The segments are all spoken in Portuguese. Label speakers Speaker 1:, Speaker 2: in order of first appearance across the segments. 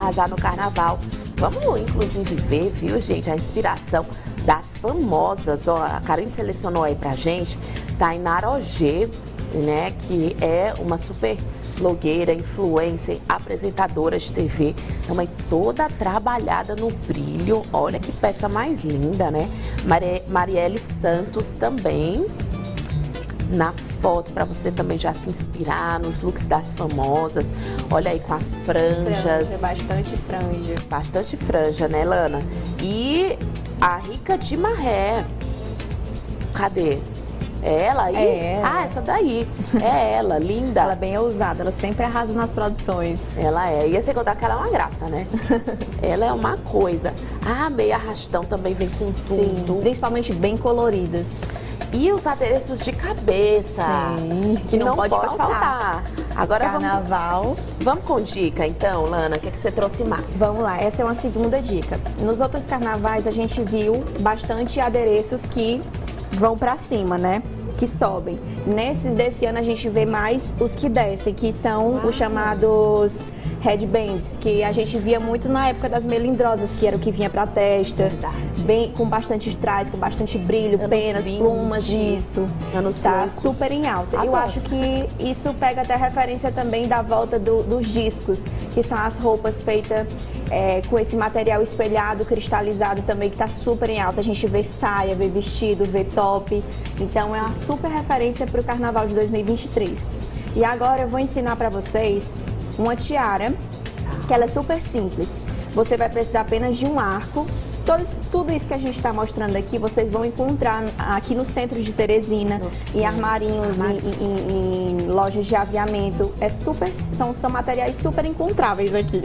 Speaker 1: arrasar no carnaval. Vamos, inclusive, ver, viu, gente, a inspiração das famosas. Ó, a Karine selecionou aí pra gente, Tainara Ogê, né, que é uma super blogueira, influencer, apresentadora de TV, também toda trabalhada no brilho. Olha que peça mais linda, né? Marielle Santos também na foto, para você também já se inspirar nos looks das famosas. Olha aí com as franjas.
Speaker 2: Bastante franja.
Speaker 1: Bastante franja, né, Lana? E a Rica de Maré. Cadê? É ela aí?
Speaker 2: É ela.
Speaker 1: Ah, essa daí. É ela, linda.
Speaker 2: Ela é bem ousada, ela sempre arrasa nas produções.
Speaker 1: Ela é. E você contar que ela é uma graça, né? Ela é uma coisa. A meia arrastão também vem com tudo.
Speaker 2: Sim, principalmente bem coloridas.
Speaker 1: E os adereços de cabeça.
Speaker 2: Sim,
Speaker 1: que não pode faltar. Agora
Speaker 2: Carnaval.
Speaker 1: Vamos com dica então, Lana. O que você trouxe mais?
Speaker 2: Vamos lá, essa é uma segunda dica. Nos outros carnavais a gente viu bastante adereços que vão pra cima, né? Que sobem. Nesses desse ano a gente vê mais os que descem, que são os chamados headbands, que a gente via muito na época das melindrosas, que era o que vinha pra testa.
Speaker 1: Verdade.
Speaker 2: Bem, com bastante strass, com bastante brilho,
Speaker 1: Anos
Speaker 2: penas,
Speaker 1: 20,
Speaker 2: plumas, isso.
Speaker 1: anos
Speaker 2: Tá
Speaker 1: loucos.
Speaker 2: super em alta. Eu
Speaker 1: Adoro.
Speaker 2: acho que isso pega até referência também da volta dos discos, que são as roupas feitas com esse material espelhado, cristalizado também, que tá super em alta. A gente vê saia, vê vestido, vê top. Então é uma super referência para o Carnaval de 2023. E agora eu vou ensinar para vocês uma tiara, que ela é super simples. Você vai precisar apenas de um arco. Tudo isso que a gente está mostrando aqui, vocês vão encontrar aqui no centro de Teresina, em armarinhos, em lojas de aviamento. São materiais super encontráveis aqui.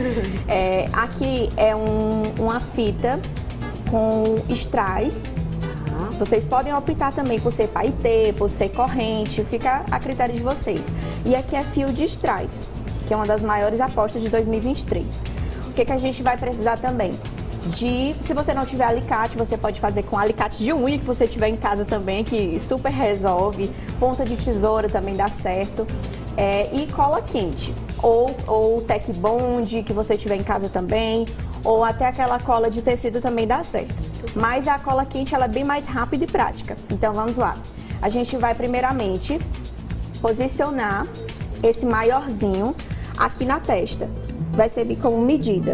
Speaker 2: Aqui é uma fita com strass. Vocês podem optar também por ser paetê, por ser corrente, fica a critério de vocês. E aqui é fio de strass, que é uma das maiores apostas de 2023. O que a gente vai precisar também? Se você não tiver alicate, você pode fazer com alicate de unha que você tiver em casa também, que super resolve. Ponta de tesoura também dá certo. E cola quente. Ou Tec Bond, que você tiver em casa também. Ou até aquela cola de tecido também dá certo. Mas a cola quente ela é bem mais rápida e prática. Então vamos lá. A gente vai primeiramente posicionar esse maiorzinho aqui na testa. Vai servir como medida.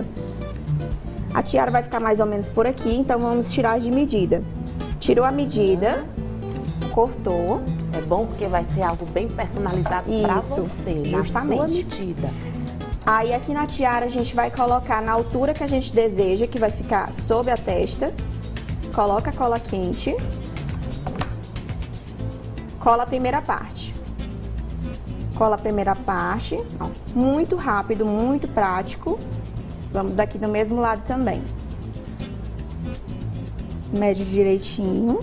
Speaker 2: A tiara vai ficar mais ou menos por aqui, então vamos tirar de medida. Tirou a medida, cortou.
Speaker 1: É bom porque vai ser algo bem personalizado para você,
Speaker 2: justamente.
Speaker 1: Na sua medida.
Speaker 2: Aí aqui na tiara a gente vai colocar na altura que a gente deseja, que vai ficar sob a testa. Coloca a cola quente. Cola a primeira parte. Cola a primeira parte. Ó, muito rápido, muito prático. Vamos daqui do mesmo lado também. Mede direitinho.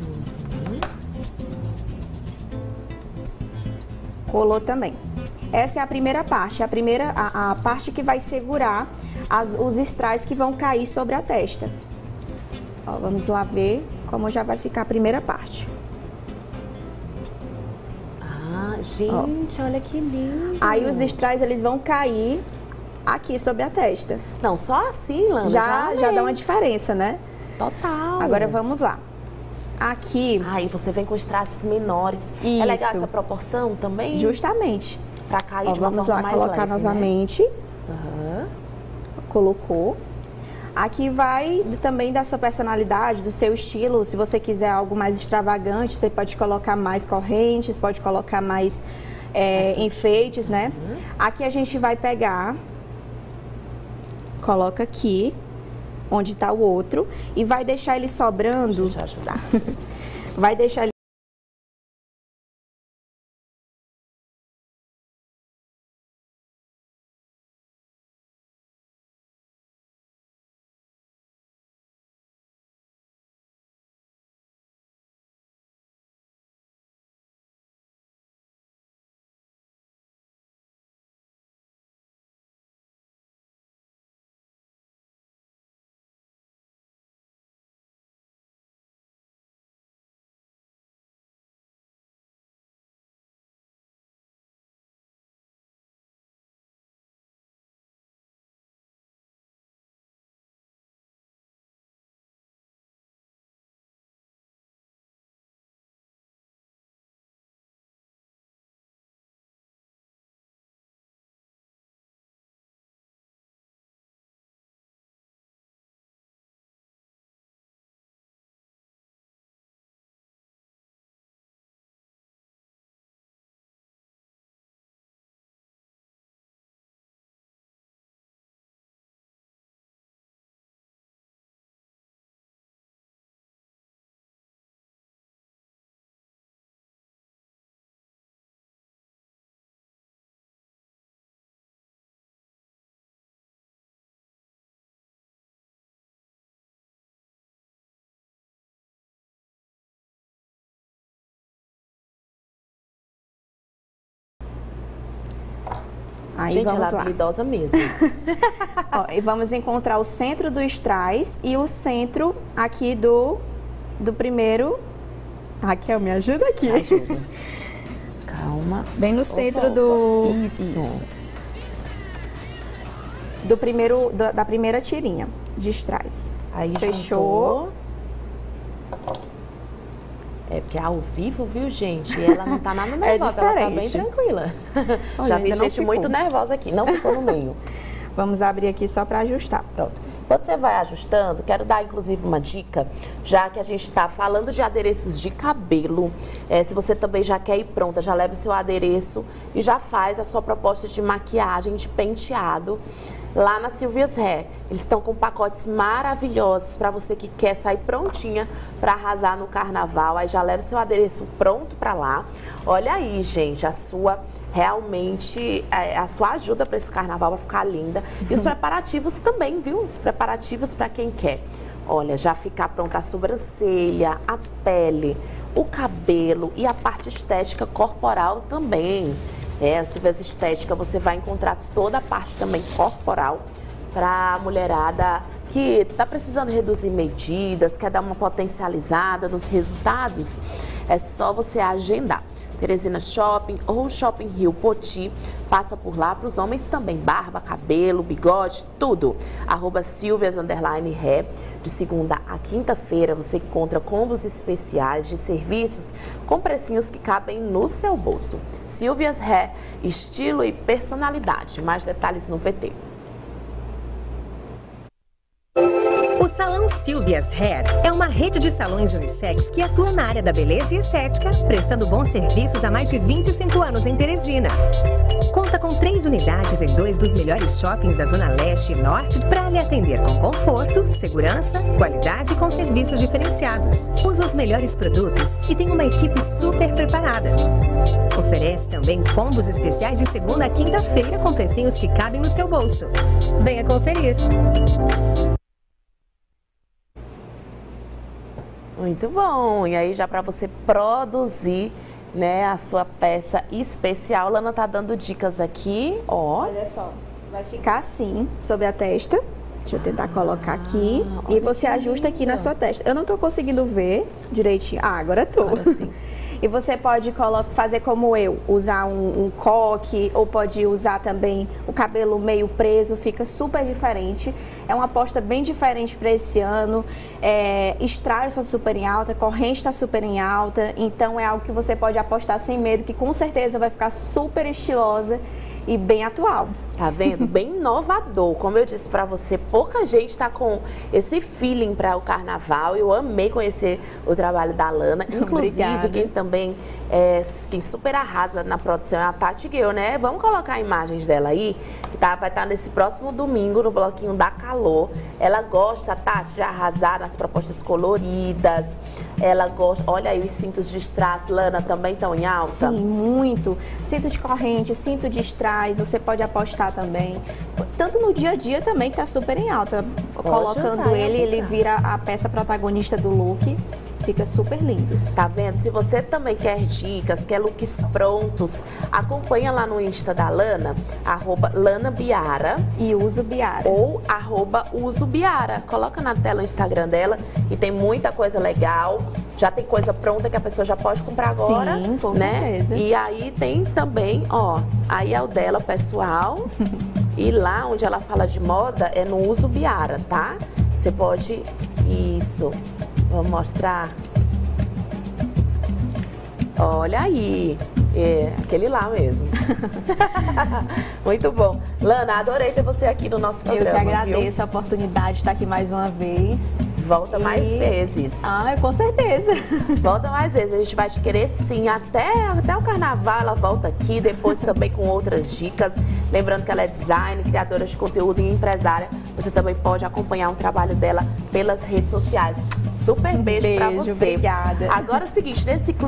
Speaker 2: Colou também. Essa é a primeira parte, a parte que vai segurar os strass que vão cair sobre a testa. Ó, vamos lá ver como já vai ficar a primeira parte.
Speaker 1: Ah, gente, olha que lindo.
Speaker 2: Aí os strass eles vão cair aqui sobre a testa.
Speaker 1: Não, só assim, Lana,
Speaker 2: Já dá uma diferença, né?
Speaker 1: Total.
Speaker 2: Agora vamos lá. Aqui...
Speaker 1: Aí você vem com strass menores.
Speaker 2: Isso.
Speaker 1: É legal essa proporção também?
Speaker 2: Justamente.
Speaker 1: Pra cair de uma
Speaker 2: vamos
Speaker 1: forma
Speaker 2: lá
Speaker 1: mais
Speaker 2: colocar
Speaker 1: leve,
Speaker 2: novamente.
Speaker 1: Né?
Speaker 2: Colocou. Aqui vai também da sua personalidade, do seu estilo. Se você quiser algo mais extravagante, você pode colocar mais correntes, pode colocar mais enfeites, né? Aqui a gente vai pegar, coloca aqui, onde está o outro, e vai deixar ele sobrando.
Speaker 1: Deixa eu te ajudar.
Speaker 2: Vai deixar ele Aí
Speaker 1: gente,
Speaker 2: vamos
Speaker 1: ela é
Speaker 2: lá.
Speaker 1: habilidosa mesmo.
Speaker 2: Ó, e vamos encontrar o centro do strass e o centro aqui do primeiro. Raquel, me ajuda aqui.
Speaker 1: Ajuda. Calma.
Speaker 2: Bem no centro do...
Speaker 1: Isso.
Speaker 2: Da primeira tirinha de strass.
Speaker 1: Aí
Speaker 2: fechou.
Speaker 1: Juntou. É porque é ao vivo, viu, gente? E ela não tá nada nervosa, ela tá bem tranquila.
Speaker 2: Olha,
Speaker 1: já vi gente
Speaker 2: ficou
Speaker 1: muito nervosa aqui, não ficou no meio.
Speaker 2: Vamos abrir aqui só para ajustar.
Speaker 1: Pronto. Quando você vai ajustando, quero dar inclusive uma dica, já que a gente está falando de adereços de cabelo, se você também já quer ir pronta, já leva o seu adereço e já faz a sua proposta de maquiagem, de penteado, lá na Silvia's Hair. Eles estão com pacotes maravilhosos para você que quer sair prontinha para arrasar no carnaval. Aí já leva o seu adereço pronto para lá. Olha aí, gente, a sua ajuda para esse carnaval vai ficar linda. E os preparativos também, viu? Os preparativos para quem quer. Olha, já ficar pronta a sobrancelha, a pele, o cabelo e a parte estética corporal também. A Silvia's Estética, você vai encontrar toda a parte também corporal para a mulherada que está precisando reduzir medidas, quer dar uma potencializada nos resultados. É só você agendar. Teresina Shopping ou Shopping Rio Poti, passa por lá. Para os homens também, barba, cabelo, bigode, tudo. @Silvias_Hair. De segunda a quinta-feira você encontra combos especiais de serviços com precinhos que cabem no seu bolso. Silvia's Hair, estilo e personalidade. Mais detalhes no VT.
Speaker 3: O Salão Silvia's Hair é uma rede de salões unissex que atua na área da beleza e estética, prestando bons serviços há mais de 25 anos em Teresina. Conta com 3 unidades em 2 dos melhores shoppings da Zona Leste e Norte para lhe atender com conforto, segurança, qualidade e com serviços diferenciados. Usa os melhores produtos e tem uma equipe super preparada. Oferece também combos especiais de segunda a quinta-feira com precinhos que cabem no seu bolso. Venha conferir!
Speaker 1: Muito bom! E aí já para você produzir, né, a sua peça especial, Lana tá dando dicas aqui, ó.
Speaker 2: Olha só, vai ficar assim, sobre a testa. Deixa eu tentar colocar aqui. E você ajusta aqui na sua testa. Eu não tô conseguindo ver direitinho. Ah, agora tô.
Speaker 1: Agora sim.
Speaker 2: E você pode fazer como eu, usar um coque, ou pode usar também o cabelo meio preso, fica super diferente. É uma aposta bem diferente para esse ano. Strass está super em alta, corrente está super em alta, então é algo que você pode apostar sem medo, que com certeza vai ficar super estilosa e bem atual.
Speaker 1: Tá vendo? Bem inovador. Como eu disse pra você, pouca gente tá com esse feeling para o carnaval. Eu amei conhecer o trabalho da Lana. Inclusive,
Speaker 2: Obrigada.
Speaker 1: quem super arrasa na produção é a Tati Gueu, né? Vamos colocar imagens dela aí, que vai estar nesse próximo domingo no bloquinho da Calor. Ela gosta, Tati, de arrasar nas propostas coloridas. Ela gosta, olha aí os cintos de strass, Lana, também estão em alta?
Speaker 2: Sim, muito. Cinto de corrente, cinto de strass, você pode apostar também. Tanto no dia a dia também, que tá super em alta. Colocando ele vira a peça protagonista do look. Fica super lindo.
Speaker 1: Tá vendo? Se você também quer dicas, quer looks prontos, acompanha lá no Insta da Lana, @LanaBiara.
Speaker 2: E Uso Biara.
Speaker 1: Ou @UsoBiara. Coloca na tela o Instagram dela e tem muita coisa legal. Já tem coisa pronta que a pessoa já pode comprar agora.
Speaker 2: Sim, com
Speaker 1: né?
Speaker 2: certeza.
Speaker 1: E aí tem também, ó, aí é o dela pessoal. E lá onde ela fala de moda é no Uso Biara, tá? Você pode... Isso. Vamos mostrar. Olha aí. É, aquele lá mesmo. Muito bom. Lana, adorei ter você aqui no nosso programa.
Speaker 2: Eu que agradeço a oportunidade de estar aqui mais uma vez.
Speaker 1: Volta mais vezes.
Speaker 2: Ah, com certeza.
Speaker 1: Volta mais vezes. A gente vai te querer sim. Até o carnaval ela volta aqui. Depois também com outras dicas. Lembrando que ela é designer, criadora de conteúdo e empresária. Você também pode acompanhar o trabalho dela pelas redes sociais. Super beijo pra você.
Speaker 2: Obrigada.
Speaker 1: Agora é o seguinte, nesse